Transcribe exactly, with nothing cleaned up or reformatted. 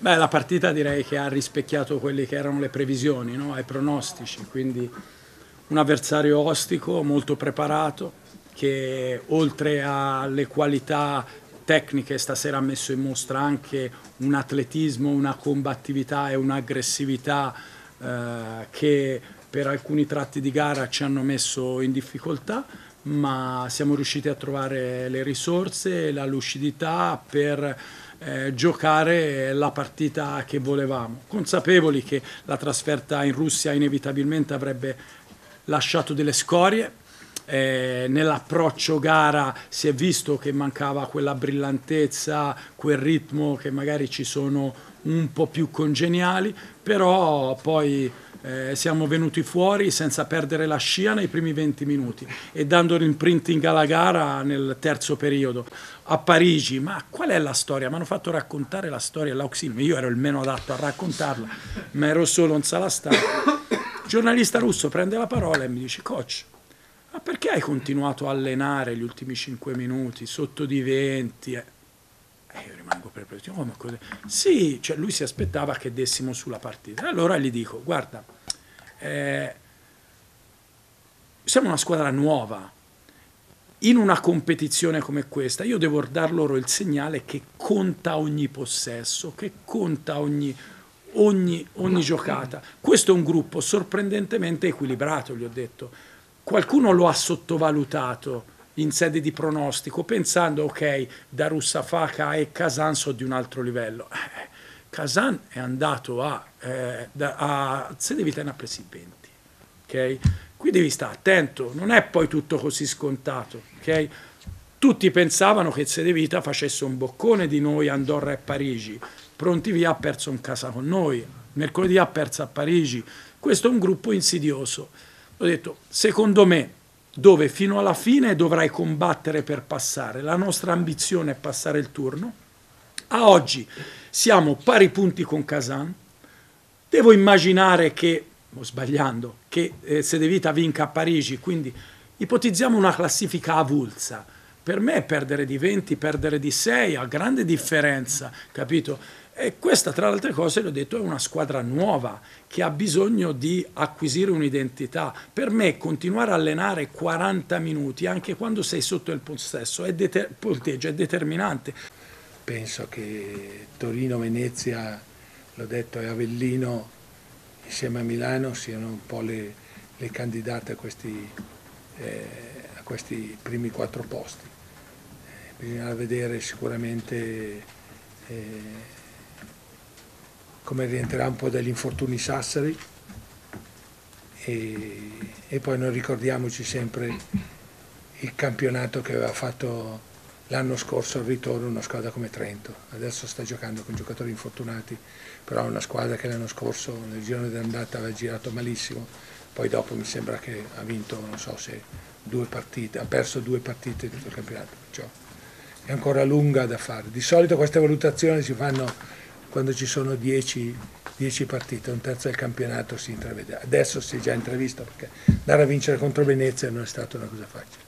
Beh, la partita direi che ha rispecchiato quelle che erano le previsioni, no? Ai pronostici, quindi un avversario ostico, molto preparato, che oltre alle qualità tecniche stasera ha messo in mostra anche un atletismo, una combattività e un'aggressività eh, che per alcuni tratti di gara ci hanno messo in difficoltà, ma siamo riusciti a trovare le risorse e la lucidità per eh, giocare la partita che volevamo, consapevoli che la trasferta in Russia inevitabilmente avrebbe lasciato delle scorie. Eh, nell'approccio gara si è visto che mancava quella brillantezza, quel ritmo che magari ci sono un po' più congeniali, però poi eh, siamo venuti fuori senza perdere la scia nei primi venti minuti e dando l'imprinting alla gara nel terzo periodo. A Parigi, ma qual è la storia? Mi hanno fatto raccontare la storia all'Auxin, io ero il meno adatto a raccontarla, ma ero solo un salastano. Il giornalista russo prende la parola e mi dice: coach, ma perché hai continuato a allenare gli ultimi cinque minuti sotto di venti? E io rimango perplesso. Oh, ma cosa? Sì, cioè lui si aspettava che dessimo sulla partita. E allora gli dico: guarda, eh, siamo una squadra nuova. In una competizione come questa io devo dar loro il segnale che conta ogni possesso, che conta ogni, ogni, ogni giocata. Questo è un gruppo sorprendentemente equilibrato, gli ho detto. Qualcuno lo ha sottovalutato in sede di pronostico, pensando, ok, Darusafaka e Kazan sono di un altro livello. Eh, Kazan è andato a, eh, a Cedevita e ne ha presi venti, ok? Qui devi stare attento, non è poi tutto così scontato, ok? Tutti pensavano che Cedevita facesse un boccone di noi, Andorra e Parigi. Pronti via ha perso in casa con noi, mercoledì ha perso a Parigi. Questo è un gruppo insidioso. Ho detto, secondo me, dove fino alla fine dovrai combattere per passare. La nostra ambizione è passare il turno. A oggi siamo pari punti con Kazan. Devo immaginare che, o sbagliando, che eh, Cedevita vinca a Parigi, quindi ipotizziamo una classifica avulsa. Per me perdere di venti, perdere di sei ha grande differenza, capito? E questa, tra le altre cose, l'ho detto, è una squadra nuova che ha bisogno di acquisire un'identità. Per me continuare a allenare quaranta minuti, anche quando sei sotto il possesso, è, deter- punteggio, è determinante. Penso che Torino, Venezia, l'ho detto, e Avellino, insieme a Milano, siano un po' le, le candidate a questi, eh, a questi primi quattro posti. Eh, bisogna vedere sicuramente eh, come rientrerà un po' dagli infortuni Sassari e, e poi non ricordiamoci sempre il campionato che aveva fatto l'anno scorso al ritorno una squadra come Trento. Adesso sta giocando con giocatori infortunati, però è una squadra che l'anno scorso nel girone d'andata aveva girato malissimo, poi dopo mi sembra che ha vinto, non so se due partite, ha perso due partite in tutto il campionato, perciò è ancora lunga da fare. Di solito queste valutazioni si fanno quando ci sono dieci partite, un terzo del campionato si intravede. Adesso si è già intravisto perché andare a vincere contro Venezia non è stata una cosa facile.